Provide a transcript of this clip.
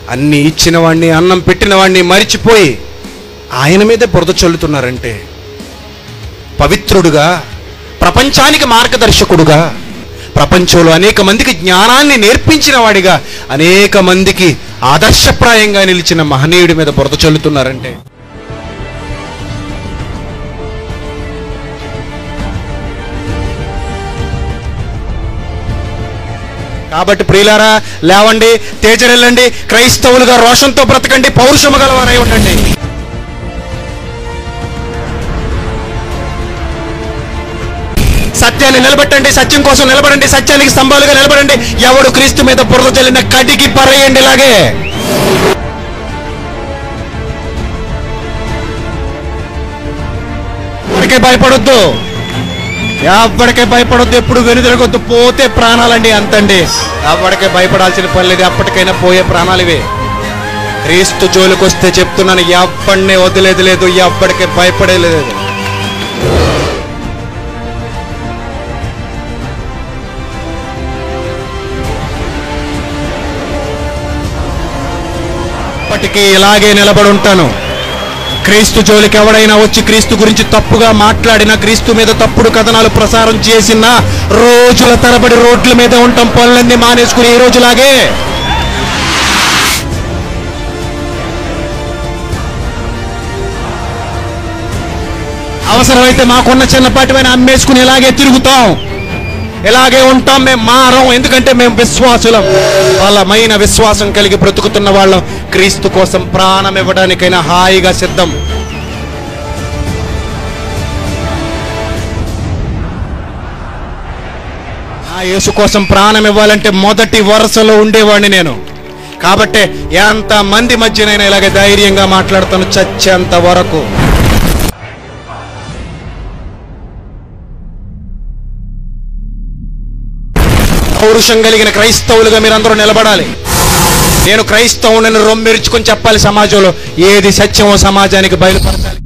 అన్ని ఇచ్చిన వాడిని, అన్నం పెట్టిన వాడిని మరిచిపోయి ఆయన మీదే బురద చల్లుతున్నారంటే, పవిత్రుడుగా, ప్రపంచానికి మార్గదర్శకుడుగా, ప్రపంచంలో అనేక మందికి జ్ఞానాన్ని నేర్పించిన వాడిగా, అనేక మందికి ఆదర్శప్రాయంగా నిలిచిన మహనీయుడి మీద బురద చల్లుతున్నారంటే, కాబట్టి ప్రియులారా, లేవండి, తేజరెళ్ళండి, క్రైస్తవులుగా రోషంతో బ్రతకండి, పౌరుషము గలవారై ఉండండి. సత్యాన్ని నిలబెట్టండి, సత్యం కోసం నిలబడండి, సత్యానికి స్తంభాలుగా నిలబడండి. ఎవడు క్రీస్తు మీద బురద చల్లిన కడిగి పరేయండి. ఇలాగే భయపడొద్దు, ఎవ్వడికే భయపడొద్దు, ఎప్పుడు వెనుదిరగొద్దు. పోతే ప్రాణాలండి, అంతండి. ఎవ్వడికే భయపడాల్సిన పని లేదు, అప్పటికైనా పోయే ప్రాణాలు ఇవే. క్రీస్తు జోలికి వస్తే చెప్తున్నాను, ఎవ్వడినే వదిలేదు లేదు, ఎవ్వడికే భయపడేలేదు. ఇప్పటికీ ఇలాగే నిలబడి ఉంటాను. క్రీస్తు జోలికి ఎవడైనా వచ్చి క్రీస్తు గురించి తప్పుగా మాట్లాడినా, క్రీస్తు మీద తప్పుడు కథనాలు ప్రసారం చేసిన రోజుల తరబడి రోడ్ల మీద ఉంటాం, పనులన్నీ మానేసుకుని ఈ రోజులాగే. అవసరమైతే మాకున్న చిన్నపాటివైనా అమ్మేసుకుని ఇలాగే తిరుగుతాం, ఇలాగే ఉంటాం. మేము మారం, ఎందుకంటే మేము విశ్వాసులం, బలమైన విశ్వాసం కలిగి బ్రతుకుతున్న వాళ్ళం. క్రీస్తు కోసం ప్రాణం ఇవ్వడానికైనా హాయిగా సిద్ధం. ఆ యేసు కోసం ప్రాణం ఇవ్వాలంటే మొదటి వరుసలో ఉండేవాడిని నేను. కాబట్టి ఎంత మంది మధ్యనైనా ఇలాగే ధైర్యంగా మాట్లాడుతాను చచ్చేంత వరకు. పౌరుషం కలిగిన క్రైస్తవులుగా మీరందరూ నిలబడాలి. నేను క్రైస్తవులను రొమ్మెరుచుకొని చెప్పాలి సమాజంలో, ఏది సత్యమో సమాజానికి బయలుపరచాలి.